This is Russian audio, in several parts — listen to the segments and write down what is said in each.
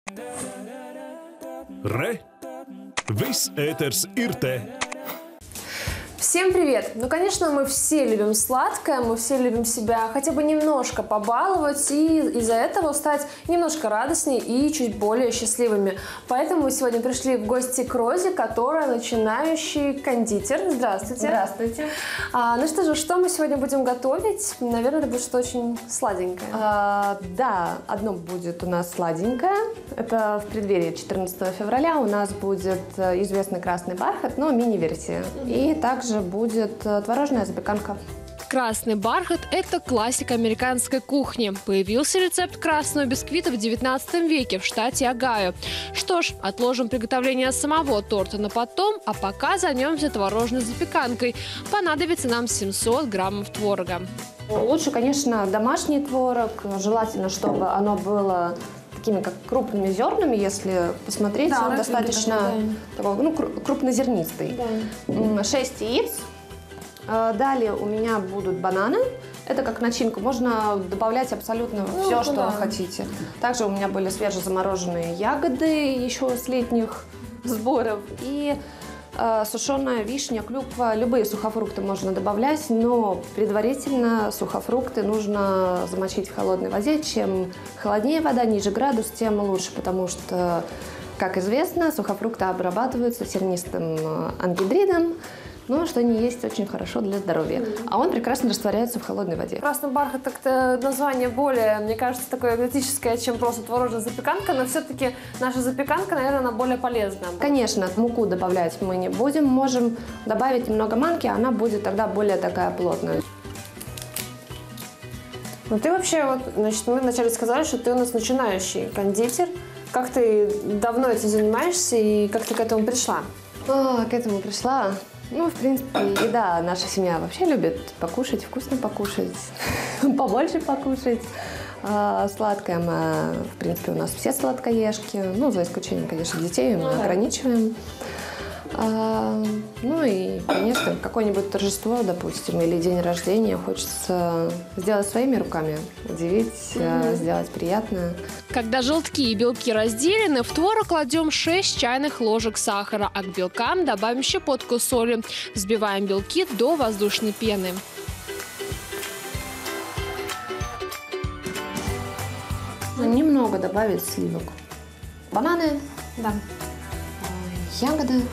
Re! Viss ēters ir te! Всем привет! Ну, конечно, мы все любим сладкое, мы все любим себя хотя бы немножко побаловать и из-за этого стать немножко радостнее и чуть более счастливыми. Поэтому мы сегодня пришли в гости к Розе, которая начинающий кондитер. Здравствуйте! Здравствуйте! Ну что же, что мы сегодня будем готовить? Наверное, это будет что-то очень сладенькое. Да, одно будет у нас сладенькое. Это в преддверии 14 февраля у нас будет известный красный бархат, но мини-версия. И также будет творожная запеканка. Красный бархат – это классика американской кухни. Появился рецепт красного бисквита в 19 веке в штате Огайо. Что ж, отложим приготовление самого торта на потом, а пока займемся творожной запеканкой. Понадобится нам 700 граммов творога. Лучше, конечно, домашний творог. Желательно, чтобы оно было такими как крупными зернами, если посмотреть, да, он достаточно такой, крупнозернистый. Да. 6 яиц. Далее у меня будут бананы. Это как начинку. Можно добавлять абсолютно все, что вы хотите. Также у меня были свежезамороженные ягоды еще с летних сборов. И сушеная вишня, клюква. Любые сухофрукты можно добавлять, но предварительно сухофрукты нужно замочить в холодной воде. Чем холоднее вода, ниже градус, тем лучше, потому что, как известно, сухофрукты обрабатываются сернистым ангидридом, но что не есть очень хорошо для здоровья. А он прекрасно растворяется в холодной воде. Красный бархат – это название более, мне кажется, такое экзотическое, чем просто творожная запеканка, но все-таки наша запеканка, наверное, она более полезная. Конечно, муку добавлять мы не будем. Можем добавить немного манки, она будет тогда более такая плотная. Ну ты вообще, вот, значит, мы вначале сказали, что ты у нас начинающий кондитер. Как ты давно этим занимаешься и как ты к этому пришла? К этому пришла. Ну, в принципе, еда. Наша семья вообще любит покушать, вкусно покушать, побольше покушать. Сладкое мы, в принципе, у нас все сладкоежки. Ну, за исключением, конечно, детей мы ограничиваем. Ну и, конечно, какое-нибудь торжество, допустим, или день рождения хочется сделать своими руками, удивить, сделать приятное. Когда желтки и белки разделены, в творог кладем 6 чайных ложек сахара, а к белкам добавим щепотку соли. Взбиваем белки до воздушной пены. Немного добавить сливок. Бананы, Да. ягоды.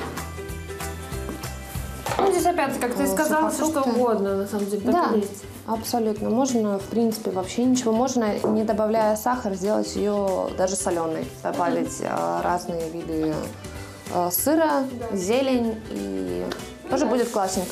Ну, здесь опять, как ты сказала, все что угодно, на самом деле, так Да, и есть. абсолютно. Можно, в принципе, вообще ничего. Можно, не добавляя сахар, сделать ее даже соленой. Добавить разные виды сыра, зелень, и тоже будет классненько.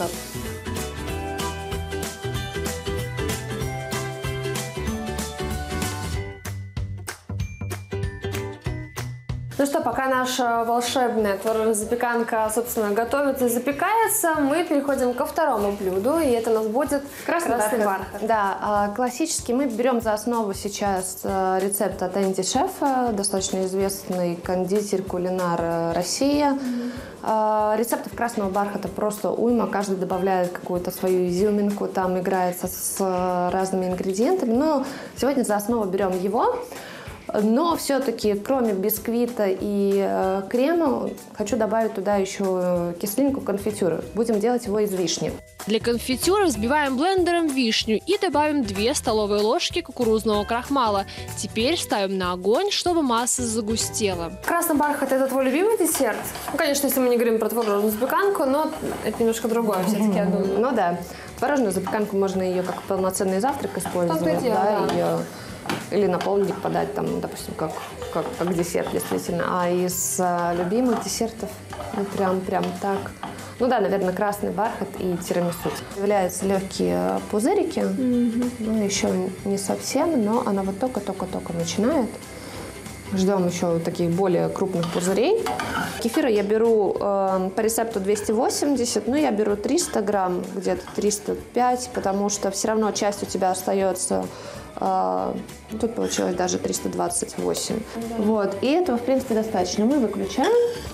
Ну что, пока наша волшебная творожная запеканка, собственно, готовится и запекается, мы переходим ко второму блюду, и это у нас будет красный бархат. Да, классический. Мы берем за основу сейчас рецепт от Энди Шефа, достаточно известный кондитер, кулинар России. Рецептов красного бархата просто уйма, каждый добавляет какую-то свою изюминку, там играется с разными ингредиентами, но сегодня за основу берем его. Но все-таки, кроме бисквита и крема, хочу добавить туда еще кислинку, конфитюру. Будем делать его из вишни. Для конфитюра взбиваем блендером вишню и добавим 2 столовые ложки кукурузного крахмала. Теперь ставим на огонь, чтобы масса загустела. Красный бархат – это твой любимый десерт? Ну, конечно, если мы не говорим про творожную запеканку, но это немножко другое все-таки, я думаю. Ну да, творожную запеканку можно ее как полноценный завтрак использовать. Да. Ее или на полдник подать, там, допустим, как десерт, действительно. А из любимых десертов, ну, прям так. Ну да, наверное, красный бархат и тирамису. Появляются легкие пузырики, ну, еще не совсем, но она вот только-только начинает. Ждем еще таких более крупных пузырей. Кефира я беру по рецепту 280, но я беру 300 грамм, где-то 305, потому что все равно часть у тебя остается. Тут получилось даже 328. Вот, и этого, в принципе, достаточно. Мы выключаем.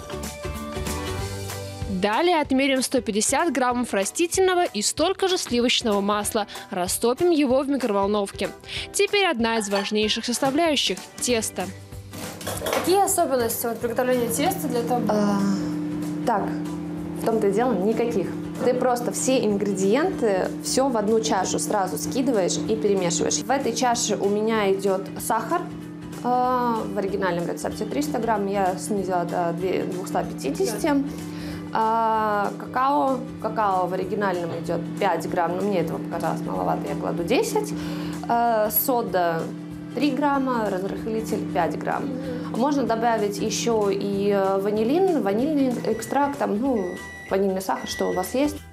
Далее отмерим 150 граммов растительного и столько же сливочного масла. Растопим его в микроволновке. Теперь одна из важнейших составляющих – тесто. Какие особенности приготовления теста для этого? Так, в том-то и дело, никаких. Ты просто все ингредиенты, все в одну чашу сразу скидываешь и перемешиваешь. В этой чаше у меня идет сахар. В оригинальном рецепте 300 грамм, я снизила до 250. Какао в оригинальном идет 5 грамм, но мне этого показалось маловато, я кладу 10. Сода 3 грамма, разрыхлитель 5 грамм. Можно добавить еще и ванильный экстракт, ванильный сахар, что у вас есть.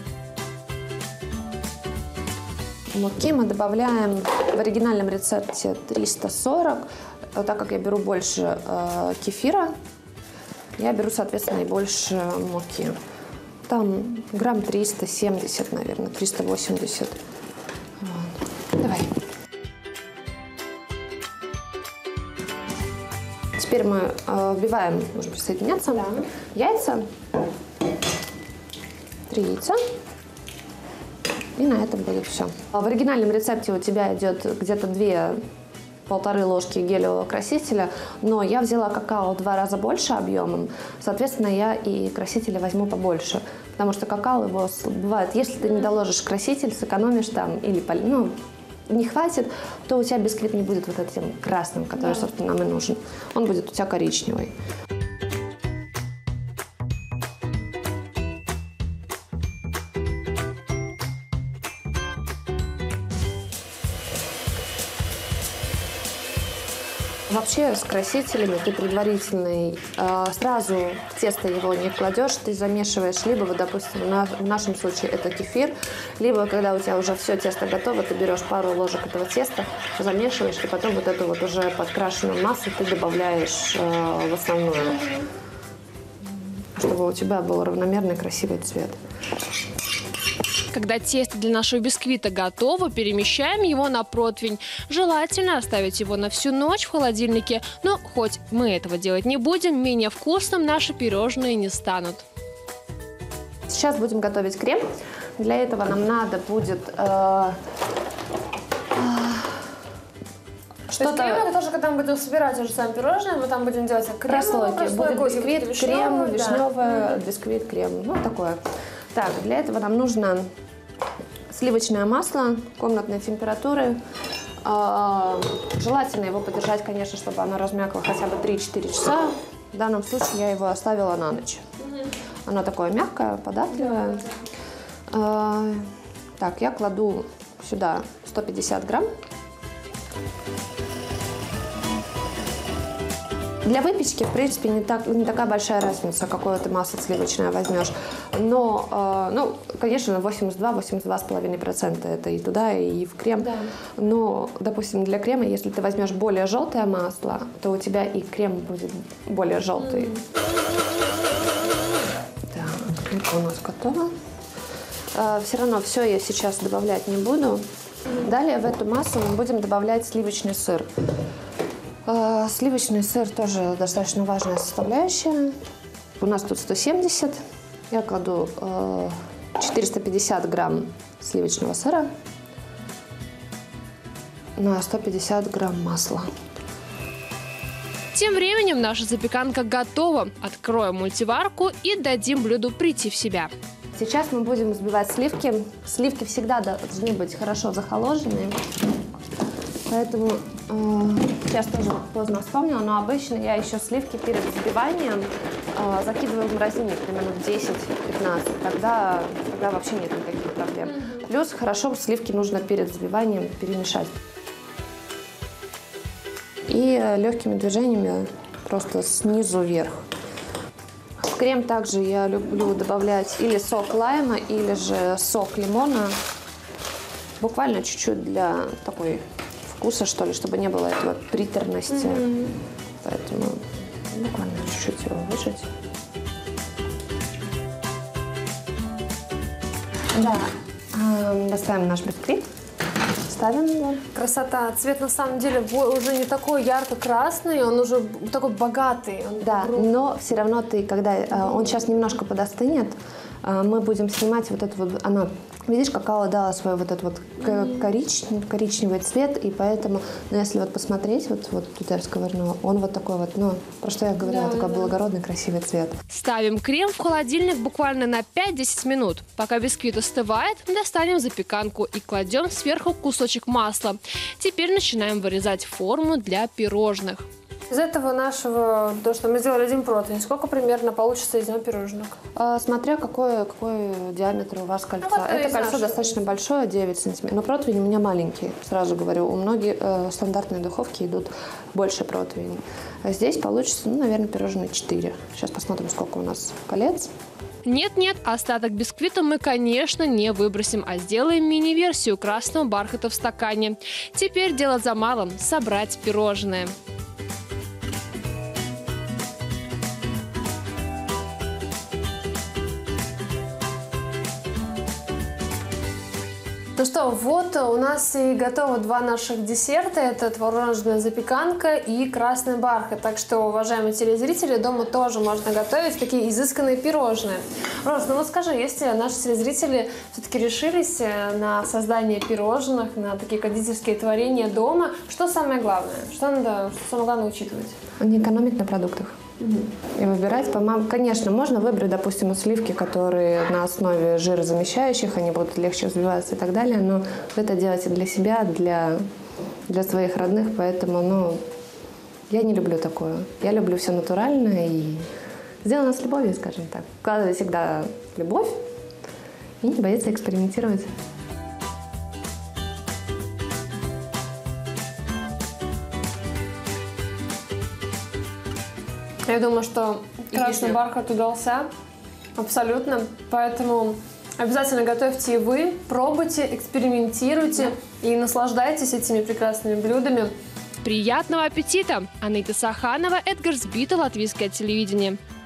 Муки мы добавляем в оригинальном рецепте 340. Так как я беру больше кефира, я беру, соответственно, и больше муки. Там грамм 370, наверное, 380. Вот. Давай. Теперь мы вбиваем, можно присоединяться, яйца. 3 яйца. И на этом будет все. В оригинальном рецепте у тебя идет где-то 1,5 ложки гелевого красителя, но я взяла какао в 2 раза больше объемом, соответственно, я и красителя возьму побольше, потому что какао его бывает, если ты не доложишь краситель, сэкономишь там или не хватит, то у тебя бисквит не будет вот этим красным, который, собственно, нам и нужен. Он будет у тебя коричневый. Вообще с красителями ты предварительный сразу в тесто его не кладешь, ты замешиваешь либо, вот, допустим, в нашем случае это кефир, либо когда у тебя уже все тесто готово, ты берешь пару ложек этого теста, замешиваешь, и потом вот эту вот уже подкрашенную массу ты добавляешь в основную, чтобы у тебя был равномерный красивый цвет. Когда тесто для нашего бисквита готово, перемещаем его на противень. Желательно оставить его на всю ночь в холодильнике, но хоть мы этого делать не будем, менее вкусным наши пирожные не станут. Сейчас будем готовить крем. Для этого нам надо будет что-то... Крем это тоже, когда мы будем собирать уже сами пирожные, мы там будем делать прослойки. Будет бисквит, крем, вишневый, бисквит, крем. Ну, такое. Так, для этого нам нужно сливочное масло комнатной температуры. Желательно его подержать, конечно, чтобы оно размякло хотя бы 3-4 часа. В данном случае я его оставила на ночь. Оно такое мягкое, податливое. Так, я кладу сюда 150 грамм. Для выпечки, в принципе, не такая большая разница, какое ты масло сливочное возьмешь. Но, конечно, 82-82,5% это и туда, и в крем. Да. Но, допустим, для крема, если ты возьмешь более желтое масло, то у тебя и крем будет более желтый. Так, это у нас готово. Все равно все я сейчас добавлять не буду. Далее в эту массу мы будем добавлять сливочный сыр. Сливочный сыр тоже достаточно важная составляющая. У нас тут 170. Я кладу 450 грамм сливочного сыра на 150 грамм масла. Тем временем наша запеканка готова. Откроем мультиварку и дадим блюду прийти в себя. Сейчас мы будем взбивать сливки. Сливки всегда должны быть хорошо захоложенные. Поэтому сейчас тоже поздно вспомнила, но обычно я еще сливки перед взбиванием закидываю в морозильник на минут 10-15. Тогда вообще нет никаких проблем. Плюс хорошо сливки нужно перед взбиванием перемешать. И легкими движениями просто снизу вверх. В крем также я люблю добавлять или сок лайма, или же сок лимона. Буквально чуть-чуть для такой вкуса, что ли, чтобы не было этого приторности. Поэтому буквально чуть-чуть его выжать. Да. Доставим наш бисквит. Ставим его. Красота. Цвет на самом деле уже не такой ярко-красный, он уже такой богатый. Да, но все равно ты, когда он сейчас немножко подостынет, Мы будем снимать вот это вот, она, видишь, какао дала свой вот этот вот коричневый цвет, и поэтому, ну, если вот посмотреть, вот тут я расковырнула, он вот такой вот, ну, про что я говорила, такой благородный, красивый цвет. Ставим крем в холодильник буквально на 5-10 минут. Пока бисквит остывает, достанем запеканку и кладем сверху кусочек масла. Теперь начинаем вырезать форму для пирожных. Из этого нашего, то, что мы сделали один противень, сколько примерно получится из него пирожных? Смотря какой диаметр у вас кольца. вот Это из кольцо нашего. достаточно большое, 9 сантиметров. Но противень у меня маленький, сразу говорю. У многих стандартные духовки идут больше противень. А здесь получится, ну, наверное, пирожные 4. Сейчас посмотрим, сколько у нас колец. Нет-нет, остаток бисквита мы, конечно, не выбросим, а сделаем мини-версию красного бархата в стакане. Теперь дело за малым – собрать пирожные. Ну что, вот у нас и готовы два наших десерта. Это творожная запеканка и красный бархат. Так что, уважаемые телезрители, дома тоже можно готовить такие изысканные пирожные. Рос, ну вот скажи, если наши телезрители все-таки решились на создание пирожных, на такие кондитерские творения дома, что самое главное? Что самое главное учитывать? Не экономить на продуктах. И выбирать, конечно, можно выбрать, допустим, сливки, которые на основе жирозамещающих, они будут легче взбиваться и так далее, но вы это делаете для себя, для своих родных, поэтому, ну, я не люблю такое. Я люблю все натурально и сделано с любовью, скажем так. Вкладывать всегда любовь и не бояться экспериментировать. Я думаю, что красный бархат удался абсолютно, поэтому обязательно готовьте и вы, пробуйте, экспериментируйте и наслаждайтесь этими прекрасными блюдами. Приятного аппетита! Анита Саханова, Эдгар Збита, Латвийское телевидение.